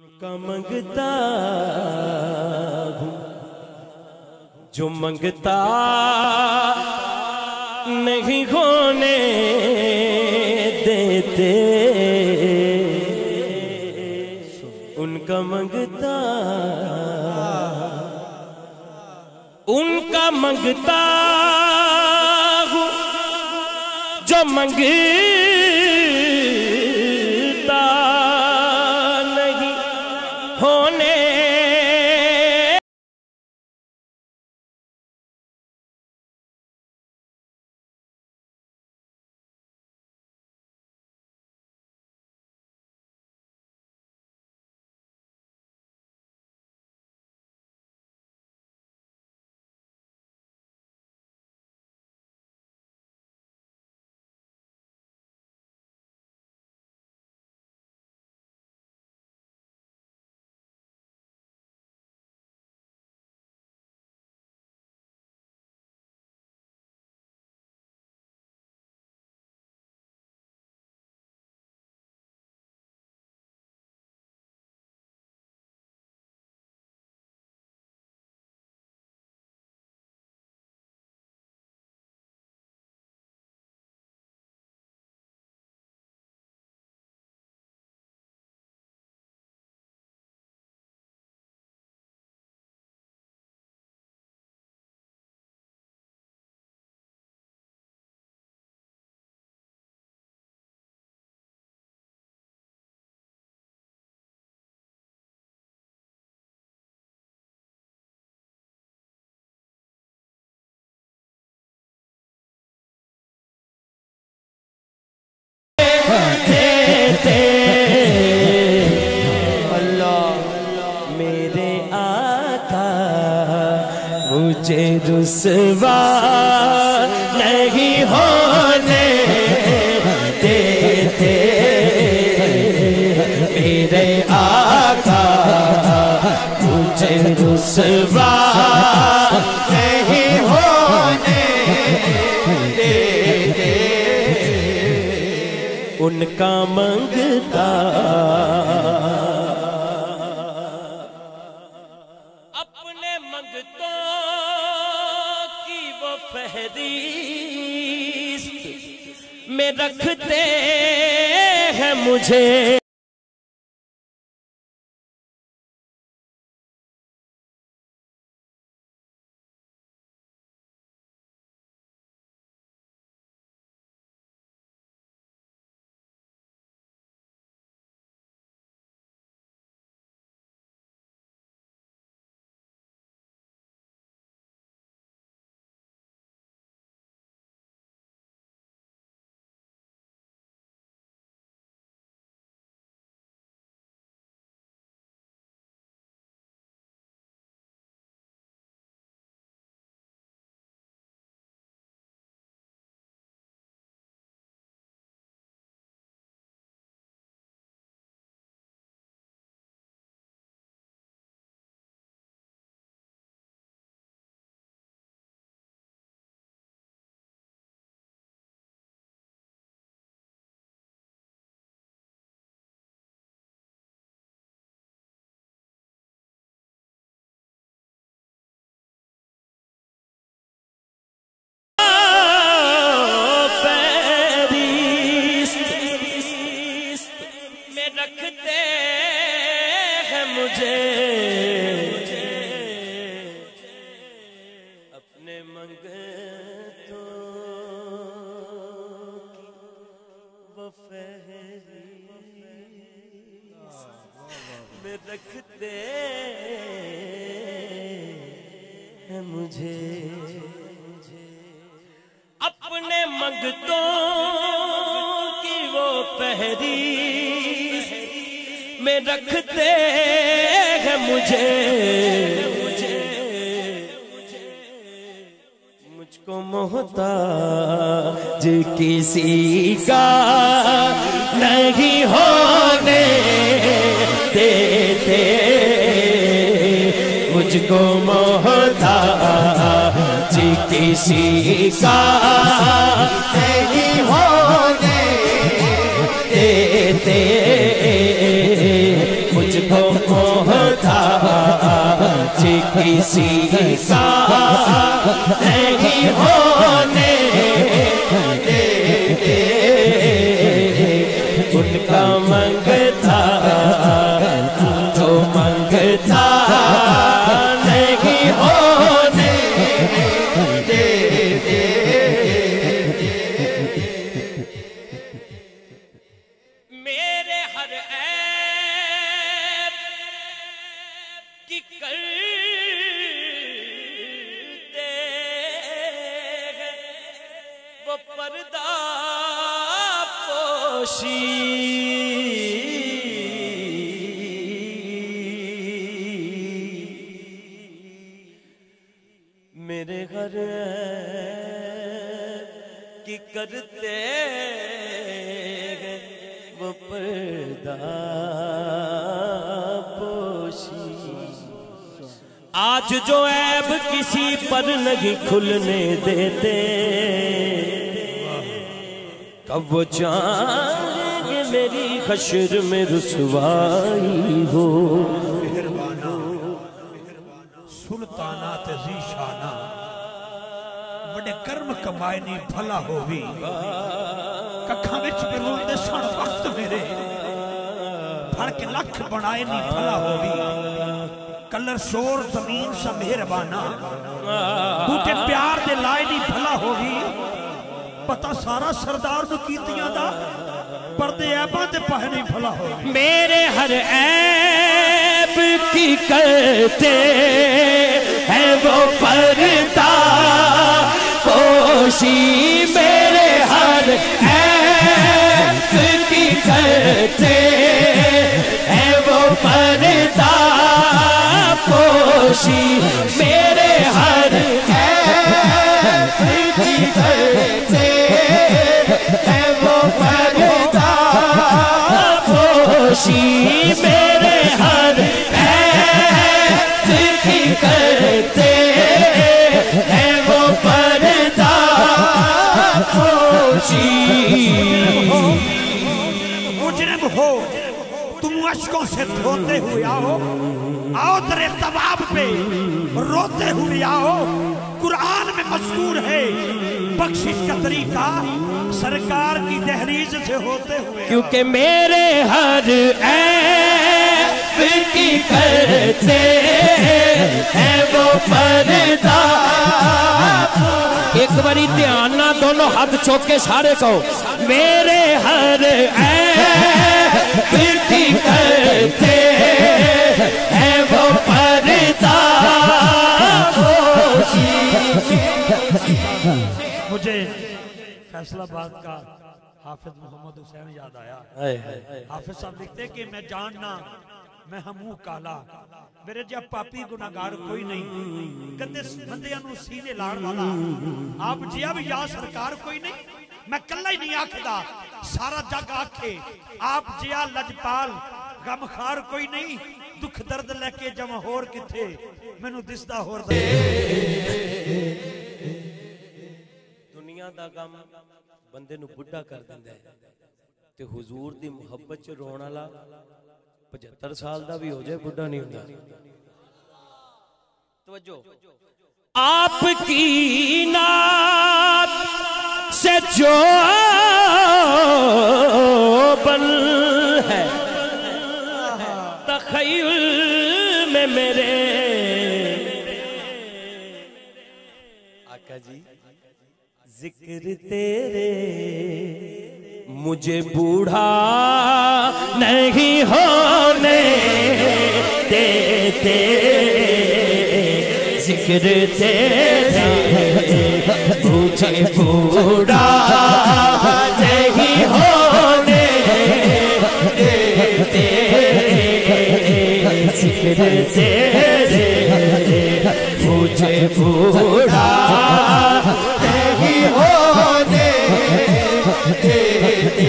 का मंगता हूँ जो मंगता नहीं होने देते, उनका मंगता हूँ जो मंगता नहीं होने मेरे आका मुझे रुसवा नहीं होने देते, मेरे आका मुझे रुसवा नहीं होने देते, उनका मंगता अपने मंगतों की वो फहरिस्त में रखते हैं मुझे। रखते हैं मुझे अपने मंगतों की वो फहरिस्त में रखते हैं मुझे, अपने मंगतों की वो फहरिस्त में रखते हैं मुझे, मुझको मोहताज किसी का नहीं होने देते, मुझको मोहताज किसी का नहीं होने देते, मुझको मोहताज किसी का नहीं होने देते, उनका मंगता जो मंगता नहीं होने देते। मेरे हर ऐब की करते वो पर्दा पोशी, मेरे हर की करते वो पर्दा पोशी। आज जो ऐब किसी पर नहीं खुलने देते, कब वो चाहेंगे मेरी हश्र में रुसवाई हो। सुल्ताना ते ज़ीशाना बड़े कर्म कमाए नहीं भला होवी, कखा विच बिरोंदे सन वक्त मेरे फड़ के लख बनाए नहीं भला होवी। कलर शोर जमीन सा मेहरबाना बूटे प्यार दे लाए नहीं भला होवी। पता सारा सरदार नु कीतियां दा पर्दे ऐबां ते पाए नहीं भला होवी। मेरे हर ऐब की करते हैं वो पर्दा पोशी, मेरे हर ऐब की करते हैं वो पर्दा पोशी, मेरे हर ऐब की करते हैं वो पर्दा पोशी, मेरे हर ऐब की करते हैं वो पर्दा पोशी। मुजरिम हो तुम अश्कों से धोते हुए आओ, आओ तेरे तवाब पे रोते हुए आओ। कुरान में मज़कूर है बख्शिश का तरीका सरकार की दहलीज से होते हुए, क्योंकि मेरे हर ऐब की करते हैं वो पर्दा। एक बारी ध्यान ना दोनों हाथ चौक के सारे कहो, मेरे हर ऐब की करते हैं वो पर्दा। मुझे फैसलाबाद का हाफिज मोहम्मद हुसैन याद आया। हाफिज साहब लिखते कि मैं जानना मैं हमू काला, मेरे जब पापी गुनाहगार कोई नहीं, गंदे बंदियां नू सीने लाण वाला आप जिया भी या सरकार कोई नहीं। मैं कल्ला ही नहीं आखदा सारा जग आखे आप जिया लजपाल गमखार कोई नहीं। दुख दर्द लेके जमा होर किथे मैनू दिसदा होर। दुनिया दा गम बंदे नू बुढ़ा कर दिंदा है ते हुजूर दी मुहब्बत च रोण वाला 75 साल दा भी हो जाए बुढ़ा नहीं होता। तवज्जो, आपकी नात से जो बन है तख़य्युल में मेरे आका जी, जिक्र तेरे मुझे बूढ़ा नहीं होने देते, जिक्र तेरे मुझे बूढ़ा नहीं होने देते, जिक्र तेरे मुझे बूढ़ा नहीं होने देते।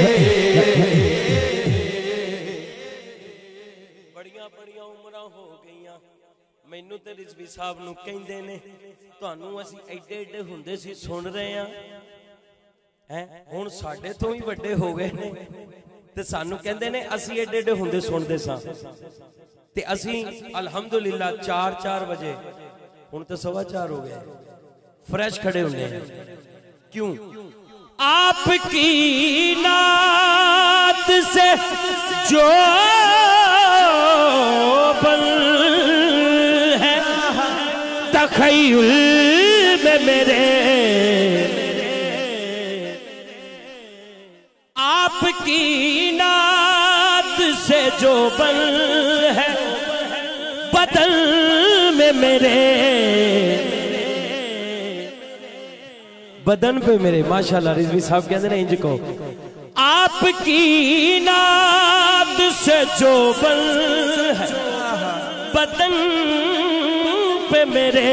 बड़ियां उमरां हो गईयां, मैनू ते रिजवी साहब नू कहंदे ने तुहानू असीं एडे एडे हुंदे सी सुन रहे हैं हुण साडे तो भी वड्डे हो गए ने ते सानू कहंदे ने असीं एडे एडे हुंदे सुनदे सां। ते असी अल्हम्दुलिल्लाह 4 बजे हुण तो 4:15 हो गए फ्रेश खड़े होने हैं। क्यों? आपकी नात से जो बल है तखय्युल में मेरे, आपकी नात से जो बल है बदल में मेरे, बदन पे मेरे। माशाल्लाह रिजवी साहब कहते हैं इंज को, आपकी नात से जो बल है बदन पे मेरे।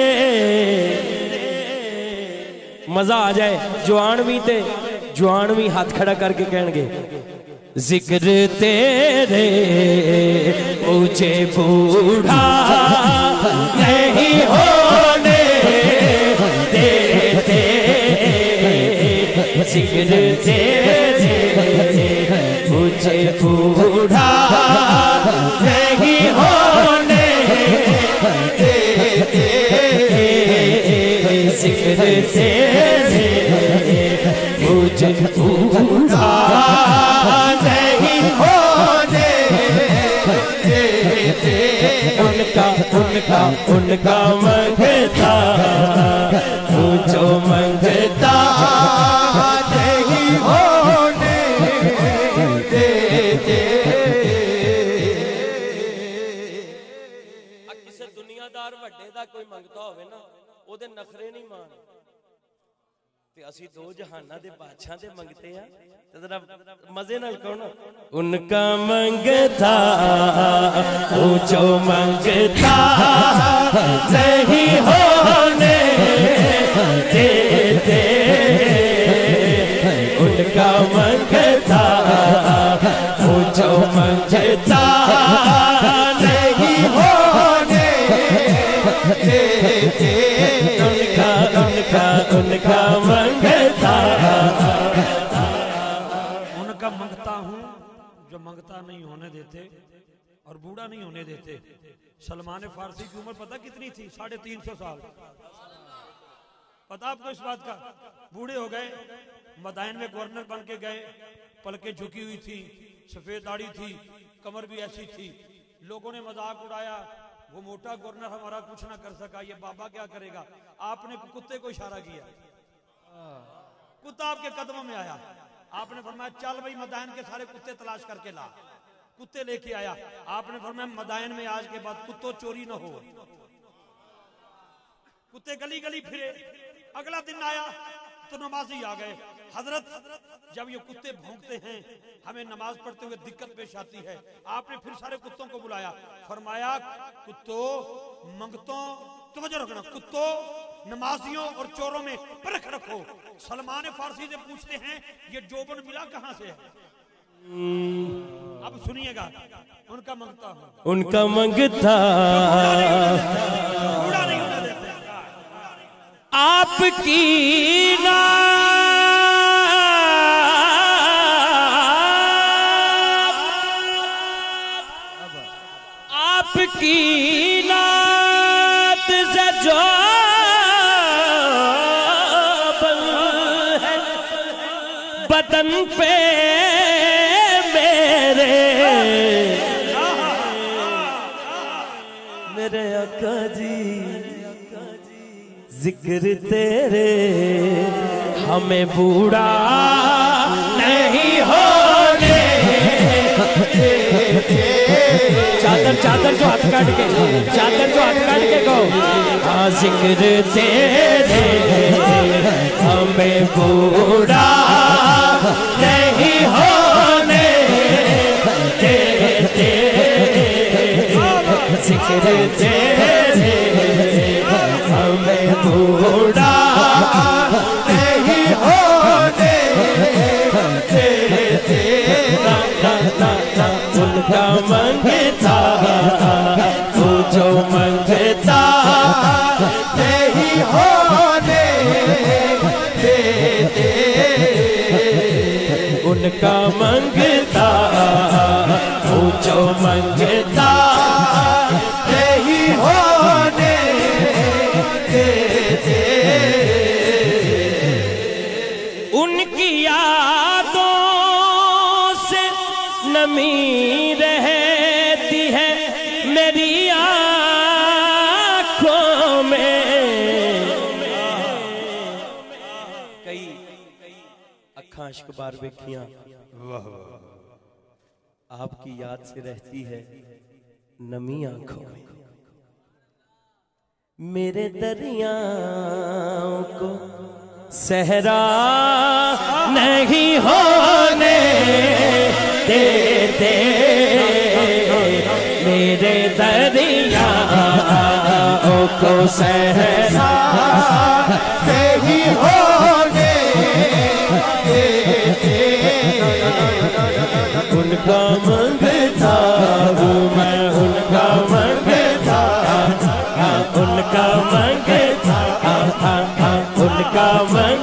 मजा आ जाए। जुआनवी हाथ खड़ा करके कहेंगे, जिक्र तेरे मुझे बूढ़ा नहीं होने देते, जिक्र तेरे मुझे बूढ़ा नहीं होने देते, जिक्र तेरे मुझे बूढ़ा नहीं होने देते। उनका मंगता मुझो मंगता नहीं होने देते। किसी दुनियादार वड्डे दा कोई मंगता होवे ना, ओदे नखरे नहीं मान। असी दो जहाना दे बादशाह दे मंगते हैं, जरा मजे नाल कहो ना। उनका मंगता जो मंगता नहीं होने देते, उनका मंगता जो मंगता नहीं होने देते, उनका मंगता हूँ जो मंगता नहीं होने देते और बूढ़ा नहीं होने देते। सलमान फारसी की उम्र पता कितनी थी? 350 साल। पता आपको इस बात का? बूढ़े हो गए, मदाइन में गवर्नर बन के गए, पलकें झुकी हुई थी, सफेद दाढ़ी थी, कमर भी ऐसी थी। लोगों ने मजाक उड़ाया, वो मोटा गवर्नर हमारा कुछ ना कर सका, ये बाबा क्या करेगा। आपने कुत्ते को इशारा किया, कुत्ता आपके कदमों में आया, आपने फरमाया चल भाई मदायन के सारे कुत्ते तलाश करके ला। कुत्ते लेके आया, आपने फरमाया मदायन में आज के बाद कुत्तों चोरी न हो। कुत्ते गली गली फिरे। अगला दिन आया तो नमाजी आ गए। हजरत जब ये कुत्ते भौंकते हैं हमें नमाज पढ़ते हुए दिक्कत पेश आती है। आपने फिर सारे कुत्तों को बुलाया, फरमाया कुत्तों मंगतों तवज्जो रखना, कुत्तों नमाजियों और चोरों में परख रखो। सलमान फारसी से पूछते हैं ये जोबन मिला कहां से है? अब सुनिएगा, उनका मंगता हूं, उनका मंगता बूढ़ा नहीं होने देते। आपकी आपकी नात से जो बदन पे मेरे आका जी, जिक्र तेरे हमें बूढ़ा नहीं होने। चादर जो हाथ काट के, कहो हाँ, जिक्र तेरे हमें बूढ़ा नहीं होने देते, जिक्र तेरे हमें बूढ़ा नहीं होने देते। उनका मंगता तू जो मंगता नहीं होने देते, उनका मंगता तू जो मंगता मेरी आँखों में कई अखां इश्क बार वेखियां आपकी याद से रहती है नमी आंखों में। मेरे दरियाओं को सहरा नहीं होने देते, मेरे दरियाओं को सहरा नहीं होने देते। उनका मंगता हूँ मैं, उनका मंगता, उनका मंगता, उनका मंगता